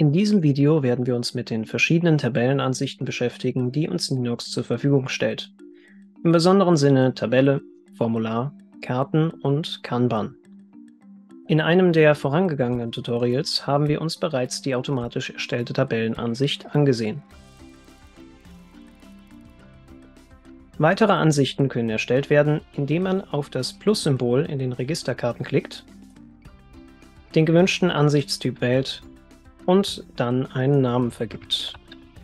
In diesem Video werden wir uns mit den verschiedenen Tabellenansichten beschäftigen, die uns Linux zur Verfügung stellt. Im besonderen Sinne Tabelle, Formular, Karten und Kanban. In einem der vorangegangenen Tutorials haben wir uns bereits die automatisch erstellte Tabellenansicht angesehen. Weitere Ansichten können erstellt werden, indem man auf das Plus-Symbol in den Registerkarten klickt, den gewünschten Ansichtstyp wählt und dann einen Namen vergibt.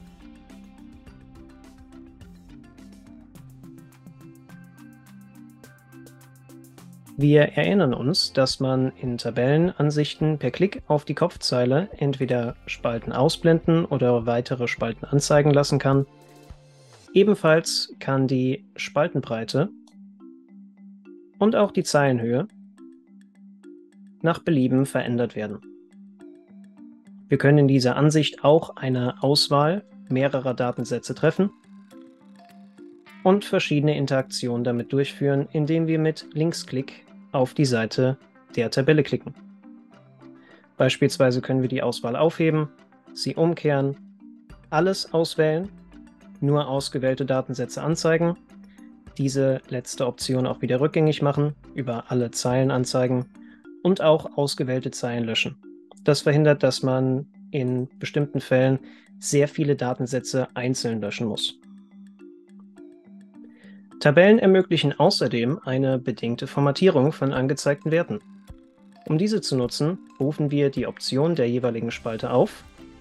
Wir erinnern uns, dass man in Tabellenansichten per Klick auf die Kopfzeile entweder Spalten ausblenden oder weitere Spalten anzeigen lassen kann. Ebenfalls kann die Spaltenbreite und auch die Zeilenhöhe nach Belieben verändert werden. Wir können in dieser Ansicht auch eine Auswahl mehrerer Datensätze treffen und verschiedene Interaktionen damit durchführen, indem wir mit Linksklick auf die Seite der Tabelle klicken. Beispielsweise können wir die Auswahl aufheben, sie umkehren, alles auswählen, nur ausgewählte Datensätze anzeigen, diese letzte Option auch wieder rückgängig machen, über alle Zeilen anzeigen und auch ausgewählte Zeilen löschen. Das verhindert, dass man in bestimmten Fällen sehr viele Datensätze einzeln löschen muss. Tabellen ermöglichen außerdem eine bedingte Formatierung von angezeigten Werten. Um diese zu nutzen, rufen wir die Option der jeweiligen Spalte auf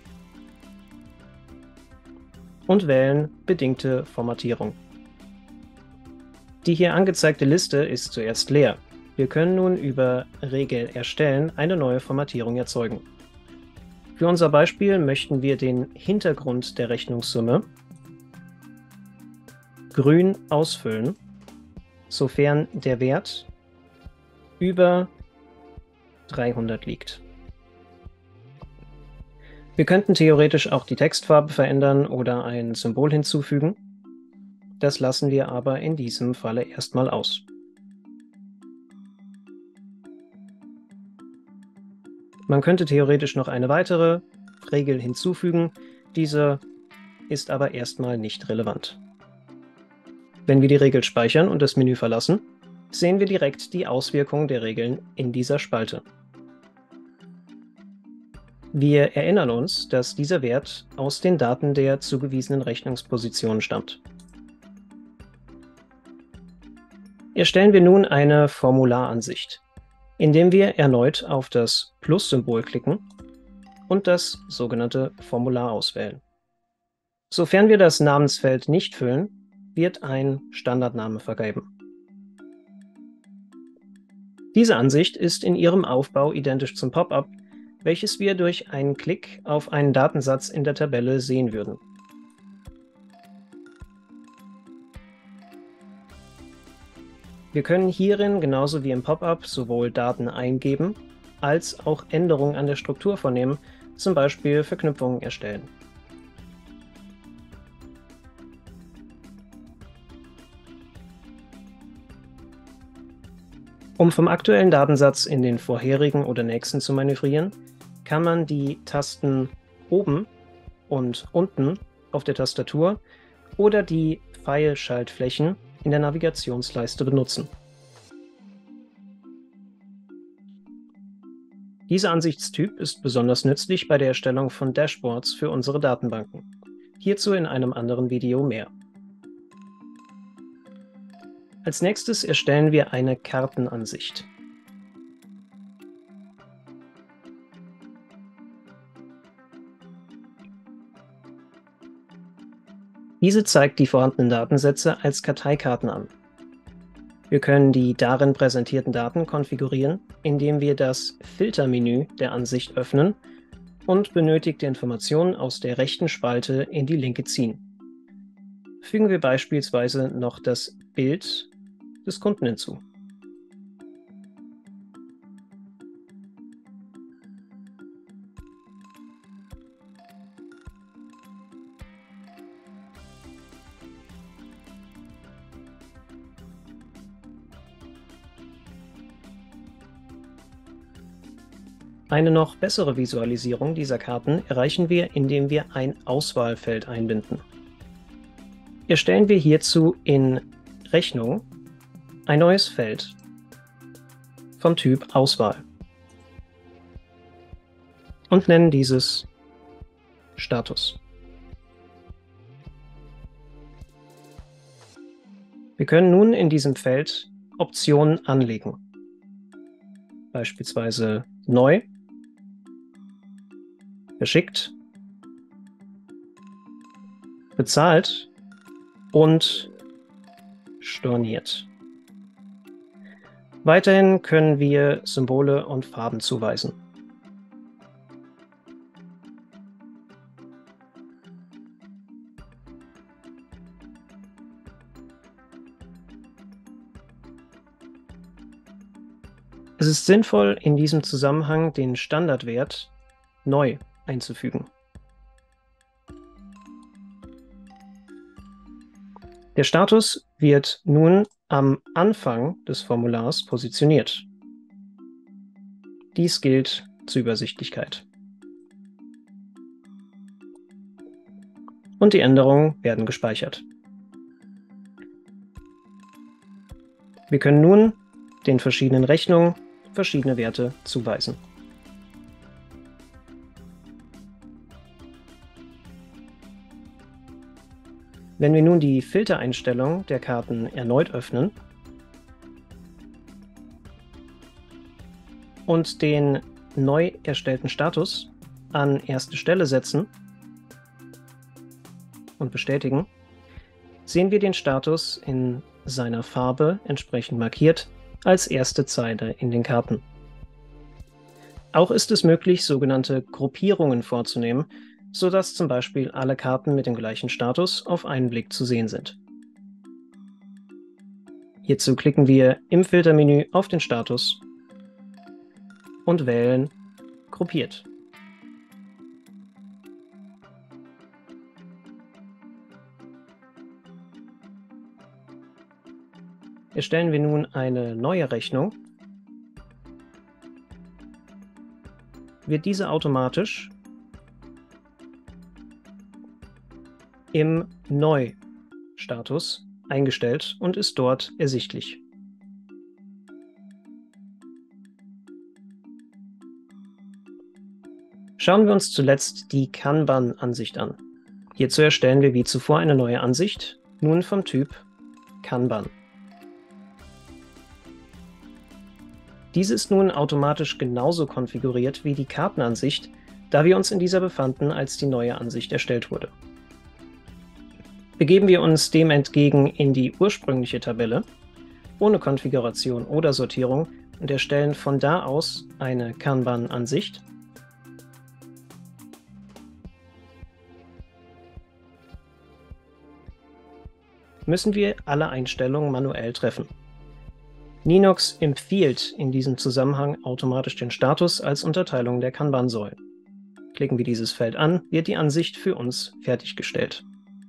und wählen Bedingte Formatierung. Die hier angezeigte Liste ist zuerst leer. Wir können nun über Regel erstellen eine neue Formatierung erzeugen. Für unser Beispiel möchten wir den Hintergrund der Rechnungssumme grün ausfüllen, sofern der Wert über 300 liegt. Wir könnten theoretisch auch die Textfarbe verändern oder ein Symbol hinzufügen. Das lassen wir aber in diesem Falle erstmal aus. Man könnte theoretisch noch eine weitere Regel hinzufügen, diese ist aber erstmal nicht relevant. Wenn wir die Regel speichern und das Menü verlassen, sehen wir direkt die Auswirkungen der Regeln in dieser Spalte. Wir erinnern uns, dass dieser Wert aus den Daten der zugewiesenen Rechnungsposition stammt. Erstellen wir nun eine Formularansicht, indem wir erneut auf das Plus-Symbol klicken und das sogenannte Formular auswählen. Sofern wir das Namensfeld nicht füllen, wird ein Standardname vergeben. Diese Ansicht ist in ihrem Aufbau identisch zum Pop-up, welches wir durch einen Klick auf einen Datensatz in der Tabelle sehen würden. Wir können hierin genauso wie im Pop-up sowohl Daten eingeben, als auch Änderungen an der Struktur vornehmen, zum Beispiel Verknüpfungen erstellen. Um vom aktuellen Datensatz in den vorherigen oder nächsten zu manövrieren, kann man die Tasten oben und unten auf der Tastatur oder die Pfeilschaltflächen in der Navigationsleiste benutzen. Dieser Ansichtstyp ist besonders nützlich bei der Erstellung von Dashboards für unsere Datenbanken. Hierzu in einem anderen Video mehr. Als nächstes erstellen wir eine Kartenansicht. Diese zeigt die vorhandenen Datensätze als Karteikarten an. Wir können die darin präsentierten Daten konfigurieren, indem wir das Filtermenü der Ansicht öffnen und benötigte Informationen aus der rechten Spalte in die linke ziehen. Fügen wir beispielsweise noch das Bild des Kunden hinzu. Eine noch bessere Visualisierung dieser Karten erreichen wir, indem wir ein Auswahlfeld einbinden. Erstellen wir hierzu in Rechnung ein neues Feld vom Typ Auswahl und nennen dieses Status. Wir können nun in diesem Feld Optionen anlegen, beispielsweise neu, verschickt, bezahlt und storniert. Weiterhin können wir Symbole und Farben zuweisen. Es ist sinnvoll, in diesem Zusammenhang den Standardwert neu einzufügen. Der Status wird nun am Anfang des Formulars positioniert. Dies gilt zur Übersichtlichkeit. Und die Änderungen werden gespeichert. Wir können nun den verschiedenen Rechnungen verschiedene Werte zuweisen. Wenn wir nun die Filtereinstellung der Karten erneut öffnen und den neu erstellten Status an erste Stelle setzen und bestätigen, sehen wir den Status in seiner Farbe entsprechend markiert als erste Zeile in den Karten. Auch ist es möglich, sogenannte Gruppierungen vorzunehmen, sodass zum Beispiel alle Karten mit dem gleichen Status auf einen Blick zu sehen sind. Hierzu klicken wir im Filtermenü auf den Status und wählen Gruppiert. Erstellen wir nun eine neue Rechnung, wird diese automatisch im Neu-Status eingestellt und ist dort ersichtlich. Schauen wir uns zuletzt die Kanban-Ansicht an. Hierzu erstellen wir wie zuvor eine neue Ansicht, nun vom Typ Kanban. Diese ist nun automatisch genauso konfiguriert wie die Kartenansicht, da wir uns in dieser befanden, als die neue Ansicht erstellt wurde. Begeben wir uns dem entgegen in die ursprüngliche Tabelle, ohne Konfiguration oder Sortierung, und erstellen von da aus eine Kanban-Ansicht. Müssen wir alle Einstellungen manuell treffen. Ninox empfiehlt in diesem Zusammenhang automatisch den Status als Unterteilung der Kanban-Säulen. Klicken wir dieses Feld an, wird die Ansicht für uns fertiggestellt.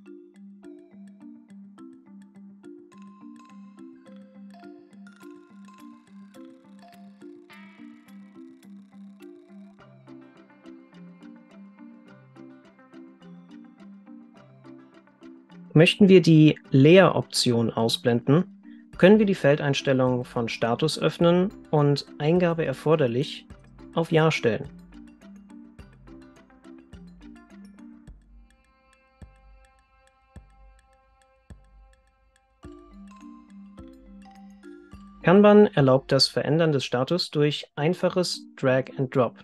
Möchten wir die Leer-Option ausblenden, können wir die Feldeinstellung von Status öffnen und Eingabe erforderlich auf Ja stellen. Kanban erlaubt das Verändern des Status durch einfaches Drag and Drop.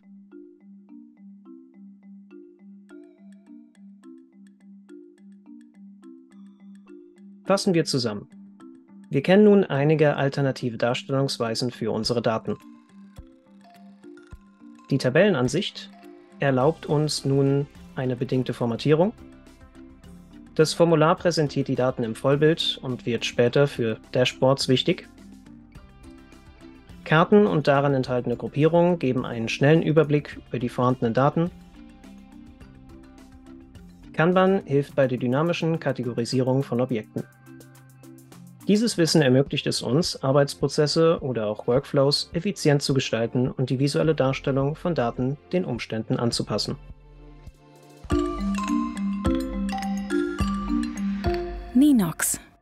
Fassen wir zusammen. Wir kennen nun einige alternative Darstellungsweisen für unsere Daten. Die Tabellenansicht erlaubt uns nun eine bedingte Formatierung. Das Formular präsentiert die Daten im Vollbild und wird später für Dashboards wichtig. Karten und darin enthaltene Gruppierungen geben einen schnellen Überblick über die vorhandenen Daten. Kanban hilft bei der dynamischen Kategorisierung von Objekten. Dieses Wissen ermöglicht es uns, Arbeitsprozesse oder auch Workflows effizient zu gestalten und die visuelle Darstellung von Daten den Umständen anzupassen. Ninox.